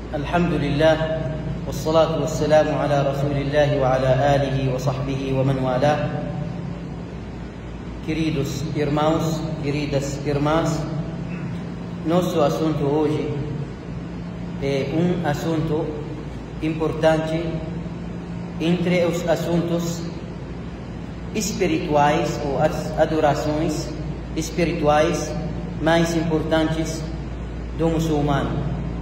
الحمد لله والصلاة والسلام على رسول الله وعلى آله وصحبه ومن والاه. Queridos irmãos, queridas irmãs, nosso assunto hoje é um assunto importante entre os assuntos espirituais ou as adorações espirituais mais importantes do muçulmano,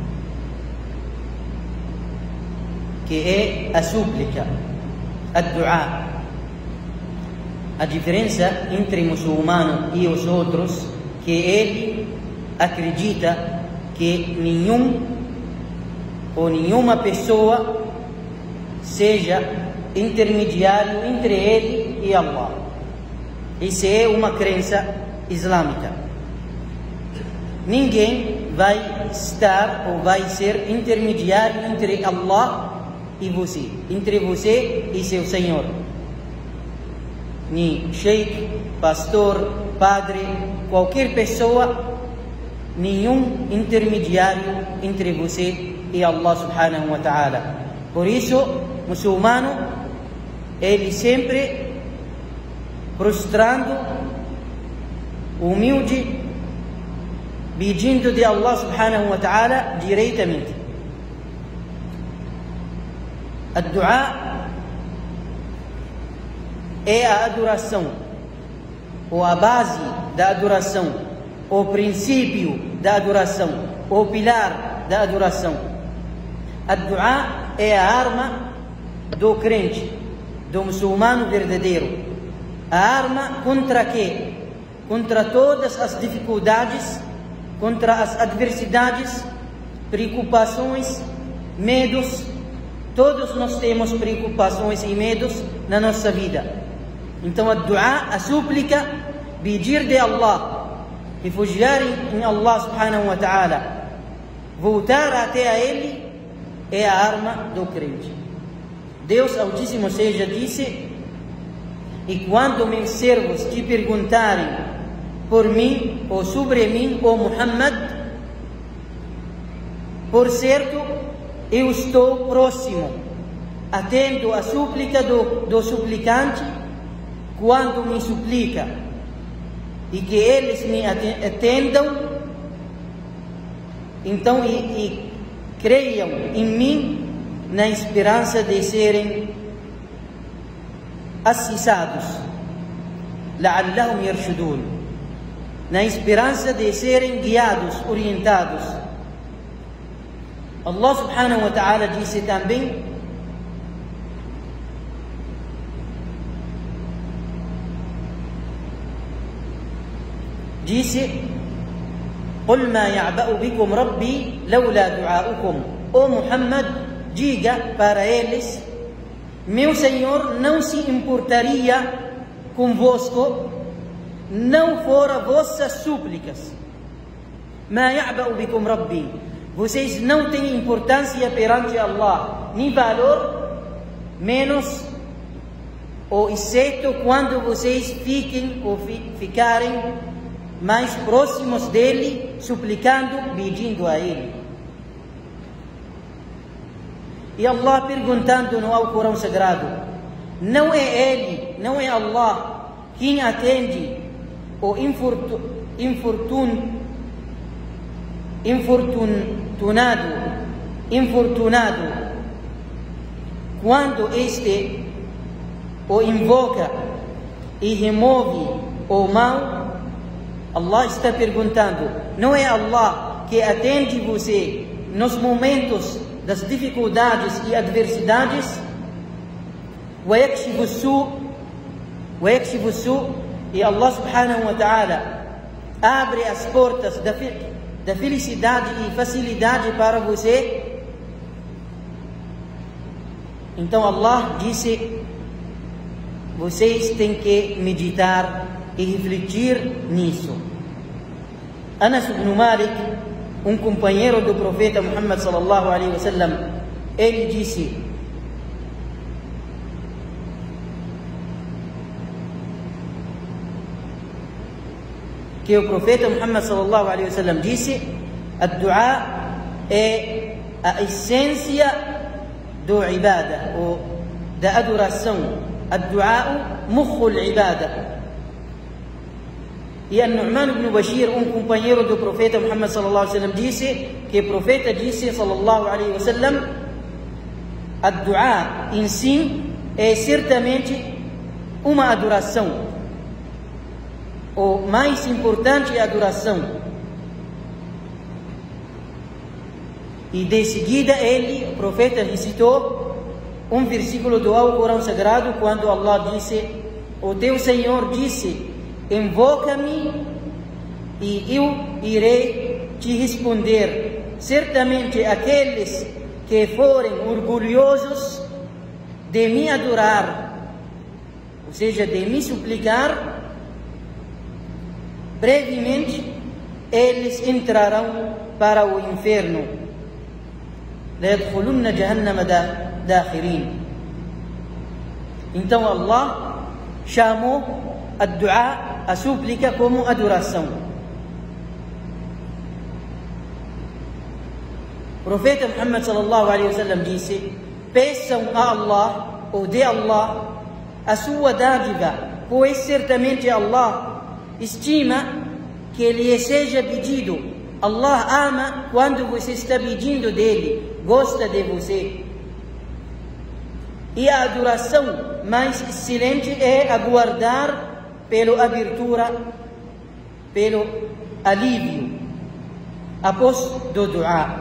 que é a súplica, a dua. A diferença entre muçulmano e os outros, que ele acredita que nenhum ou nenhuma pessoa seja intermediário entre ele e Allah. Isso é uma crença islâmica. Ninguém vai estar ou vai ser intermediário entre Allah e você, entre você e seu Senhor. Nem sheikh, pastor, padre, qualquer pessoa, nenhum intermediário entre você e Allah subhanahu wa ta'ala. Por isso, muçulmano, ele sempre prostrando, humilde, pedindo de Allah subhanahu wa ta'ala diretamente. A dua é a adoração, ou a base da adoração, o princípio da adoração, o pilar da adoração. A dua é a arma do crente, do muçulmano verdadeiro. A arma contra quê? Contra todas as dificuldades, contra as adversidades, preocupações, medos. Todos nós temos preocupações e medos na nossa vida. Então a dua, a súplica, pedir de Allah, refugiar em Allah subhanahu wa ta'ala, voltar até a Ele, é a arma do crente. Deus Altíssimo seja disse: e quando meus servos te perguntarem por mim ou sobre mim, ó Muhammad, por certo, eu estou próximo, atendo a súplica do suplicante quando me suplica, e que eles me atendam, então e creiam em mim na esperança de serem assistados, la'allahum yarshudun, na esperança de serem guiados, orientados. Allah subhanahu wa ta'ala disse também: قل ما يعبأ بكم ربي لولا دعاؤكم. Ó Muhammad, diga para eles: meu Senhor não se importaria convosco não fora vossas súplicas. ما يعبأ بكم ربي, vocês não têm importância perante Allah, nem valor, menos ou exceto quando vocês fiquem ou ficarem mais próximos dele, suplicando, pedindo a ele. E Allah perguntando no Alcorão Sagrado: não é ele, não é Allah quem atende o infortunado quando este o invoca e remove o mal? Allah está perguntando: não é Allah que atende você nos momentos das dificuldades e adversidades? ويكشف السوء, e Allah subhanahu wa ta'ala abre as portas da felicidade e facilidade para você. Então Allah disse: vocês têm que meditar e refletir nisso. Anas ibn Malik, um companheiro do profeta Muhammad sallallahu alaihi wasallam, ele disse: que o profeta Muhammad sallallahu alaihi wasallam disse: a dua é a essência do ibadah, ou da adoração. Ad-du'a mukhul ibadah. E An-Nu'man ibn Bashir, companheiro do profeta Muhammad sallallahu alaihi wasallam, disse que o profeta disse sallallahu alaihi wasallam: ad-du'a em si é certamente uma adoração. O mais importante é a adoração. E de seguida o profeta recitou um versículo do Alcorão Sagrado, quando Allah disse: o teu Senhor disse, invoca-me e eu irei te responder. Certamente aqueles que forem orgulhosos de me adorar, ou seja, de me suplicar, brevemente eles entrarão para o inferno. La yadkhulunna jahannama dakhirin. Então Allah chamou a dua, a súplica, como adoração. O profeta Muhammad sallallahu alaihi wasallam disse: peçam a Allah, ou de Allah, a sua dádiva, pois certamente Allah estima que lhe seja pedido. Allah ama quando você está pedindo dele, gosta de você. E a adoração mais excelente é aguardar pela abertura, pelo alívio, após do dua.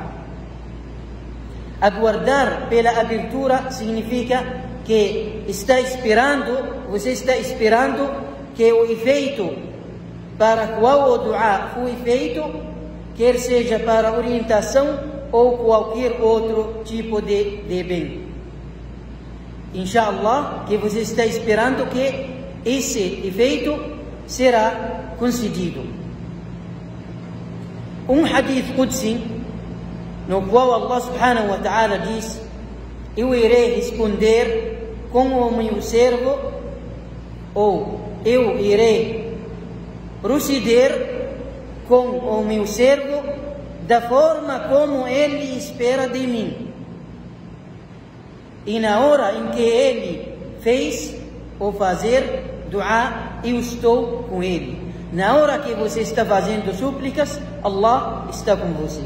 Aguardar pela abertura significa que você está esperando que o efeito para qual o dua foi feito, quer seja para orientação ou qualquer outro tipo de bem. Inshallah, que você está esperando que esse efeito será concedido. Um hadith Qudsi, no qual Allah subhanahu wa ta'ala diz: eu irei responder com o meu servo, ou eu irei proceder com o meu servo da forma como ele espera de mim. E na hora em que ele fez ou fazer dua, eu estou com ele. Na hora que você está fazendo súplicas, Allah está com você.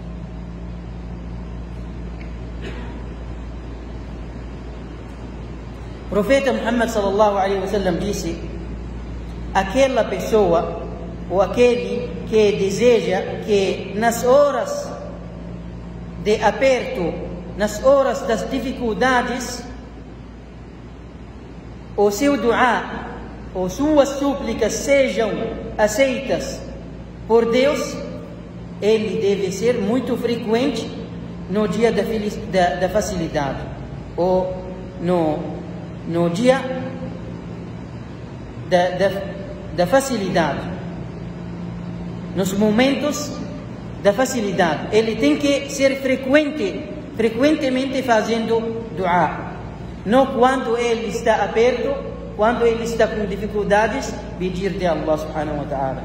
O profeta Muhammad sallallahu alaihi wasallam disse: aquela pessoa ou aquele que deseja que nas horas de aperto, nas horas das dificuldades, o seu dua, ou suas súplicas sejam aceitas por Deus, ele deve ser muito frequente no dia da facilidade, ou no dia da facilidade, nos momentos da facilidade. Ele tem que ser frequentemente fazendo dua. Não quando ele está aperto, quando ele está com dificuldades, pedir de Allah subhanahu wa ta'ala.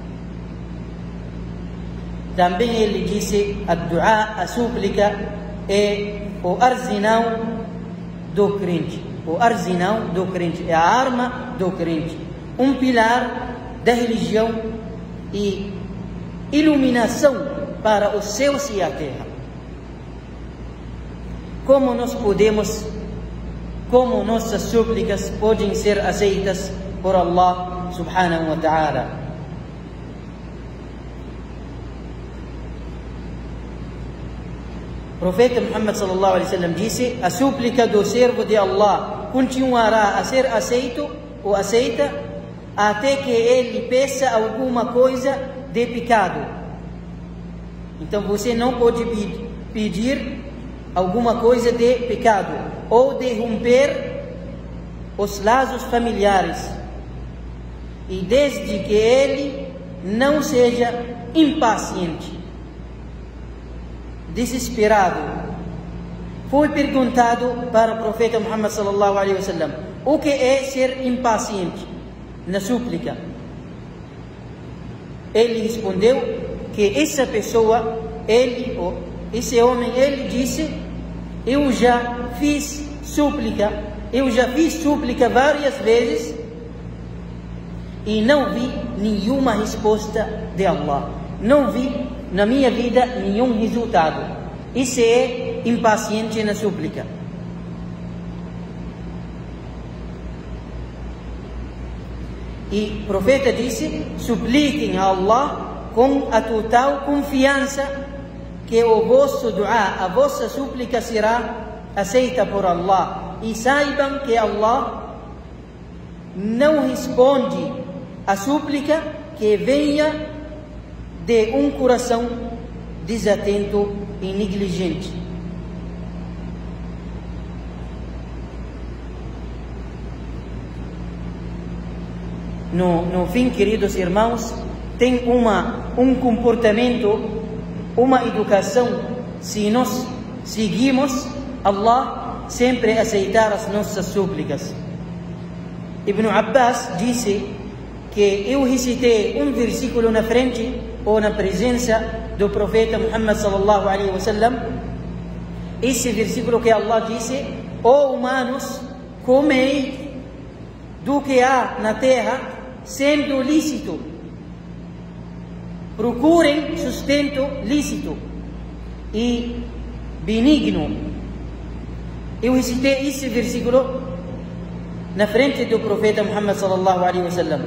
Também ele disse: a dua, a súplica, é o arsenal do crente. O arsenal do crente é a arma do crente, um pilar da religião e iluminação para os céus e a terra. Como nossas súplicas podem ser aceitas por Allah subhanahu wa ta'ala? O profeta Muhammad sallallahu alaihi wasallam disse: a súplica do servo de Allah continuará a ser aceita até que ele peça alguma coisa de pecado. Então você não pode pedir alguma coisa de pecado, ou de romper os laços familiares, e desde que ele não seja impaciente, desesperado. Foi perguntado para o profeta Muhammad sallallahu alaihi wasallam: o que é ser impaciente na súplica? Ele respondeu que essa pessoa, esse homem, ele disse: eu já fiz súplica várias vezes e não vi nenhuma resposta de Allah. Não vi na minha vida nenhum resultado. Isso é impaciente na súplica. E o profeta disse: supliquem a Allah com a total confiança que o vosso dua, a vossa súplica será aceita por Allah. E saibam que Allah não responde a súplica que venha de um coração desatento e negligente. No fim, queridos irmãos, tem um comportamento, uma educação. Se nós seguimos, Allah sempre aceitar as nossas súplicas. Ibn Abbas disse que eu recitei um versículo na frente ou na presença do profeta Muhammad sallallahu alaihi wasallam. Esse versículo que Allah disse: ó humanos, comei do que há na terra, sendo lícito. Procurem sustento lícito e benigno. Eu recitei esse versículo na frente do profeta Muhammad sallallahu alaihi wasallam.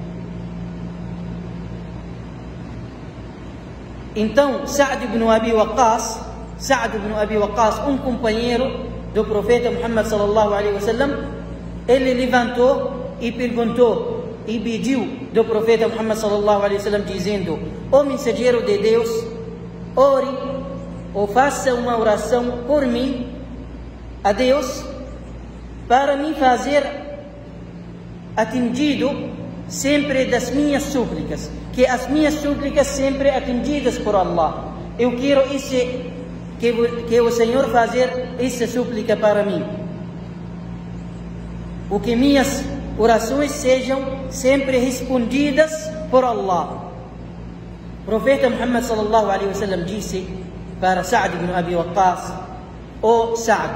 Então, Sa'd ibn Abi Waqqas, um companheiro do profeta Muhammad sallallahu alaihi wasallam, ele levantou e perguntou e pediu do profeta Muhammad sallallahu alaihi wasallam, dizendo: ó mensageiro de Deus, ore ou faça uma oração por mim a Deus, para me fazer atendido sempre das minhas súplicas, que as minhas súplicas sempre atendidas por Allah. Eu quero que o Senhor fazer essa súplica para mim, o que minhas orações sejam sempre respondidas por Allah. O profeta Muhammad sallallahu alaihi wasallam disse para Sa'd ibn Abi Waqqas: ó Sa'd,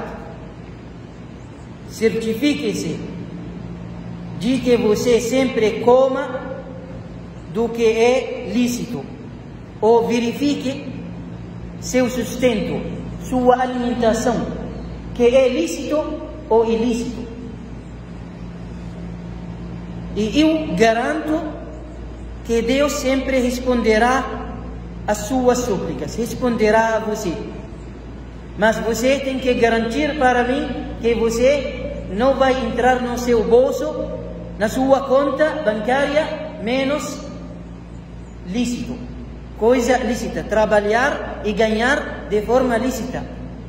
certifique-se de que você sempre coma do que é lícito, ou verifique seu sustento, sua alimentação, que é lícito ou ilícito. E eu garanto que Deus sempre responderá às suas súplicas, responderá a você. Mas você tem que garantir para mim que você não vai entrar no seu bolso, na sua conta bancária, menos lícito, coisa lícita, trabalhar e ganhar de forma lícita,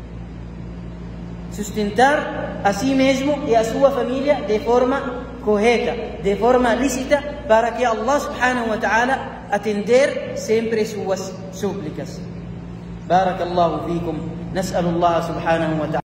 sustentar a si mesmo e a sua família de forma correta, de forma lícita, para que Allah subhanahu wa ta'ala atender sempre suas súplicas. Barakallahu fikum. Nas'alullah subhanahu wa ta'ala